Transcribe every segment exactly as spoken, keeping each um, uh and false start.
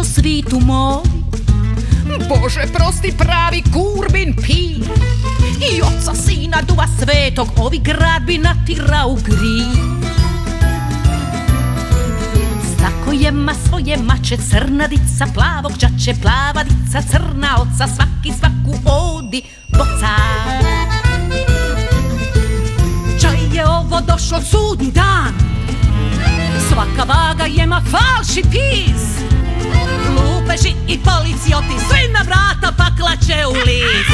svitu moj. Bože prosti pravi kurbin pir, i oca sina duha svetog ovi grad bi natirao gri. Svako jema svoje mače, crna dica plavog đače, plava dica crna oca, svaki svaku odi boca. Čaj je ovo došlo sudnji dan, svaka vaga jema falš i piz, lupeži i policijoti svi na vrata paklače u lis.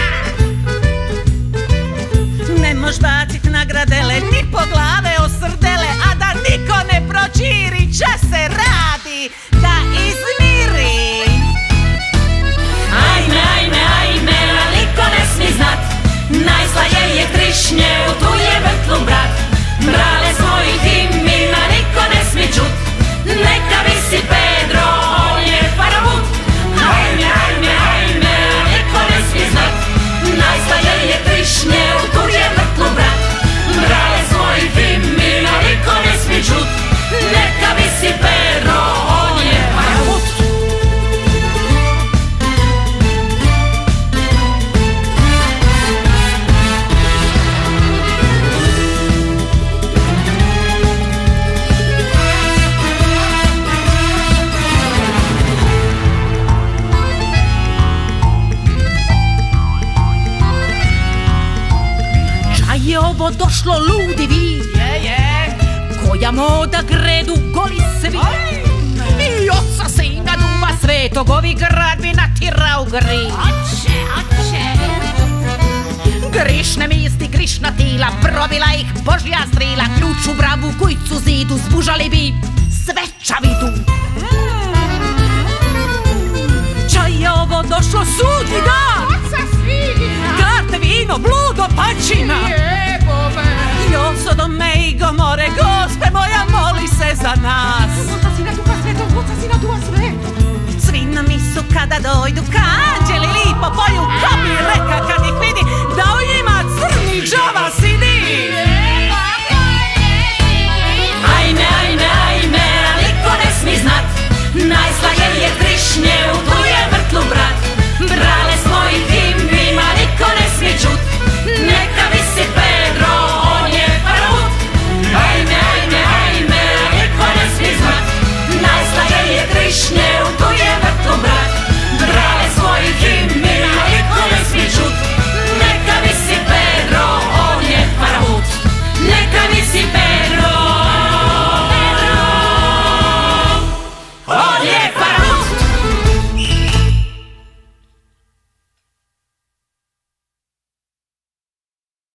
Ne mož bacit nagradele ni po glave osrdele, a da niko ne pročiri če se radi da izmiri. Ajme, ajme, ajme, a niko ne smi znat, najslaje je trišnje, u tu je vrtlom brat. Brale svojih imena niko ne smi čut, neka visi Pedro, on je paravut. Ajme, ajme, ajme, a niko ne smi znat, najslaje je trišnje, u tu je vrtlom brat. Brale svojih imena niko ne smi čut, neka visi Pedro, on je paravut. Je ovo došlo ludi vid, koja moda gredu goli svi, i oca sina duha svetog ovi grad bi natirao gri. Oče, oče, Grišne misli, grišna tila, probila ih Božja strila, ključ u bravu, kujcu zidu, zbužali bi svečavidu. Čaj je ovo došlo sudnji dan, karte, vino, bludo, pačina, Sodome i Gomore, Gospe moja, moli se za nas. Oca sina duha svetog, oca sina duha svetog. Svi na misu kada dojdu, ka anđeli lipo poju, ko bi reka kad ih vidi,